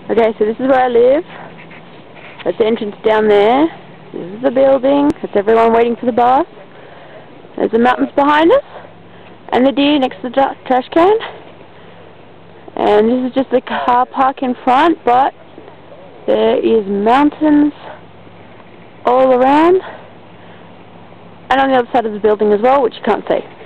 Okay, so this is where I live. That's the entrance down there. This is the building. That's everyone waiting for the bus. There's the mountains behind us. And the deer next to the trash can. And this is just the car park in front, but there is mountains all around. And on the other side of the building as well, which you can't see.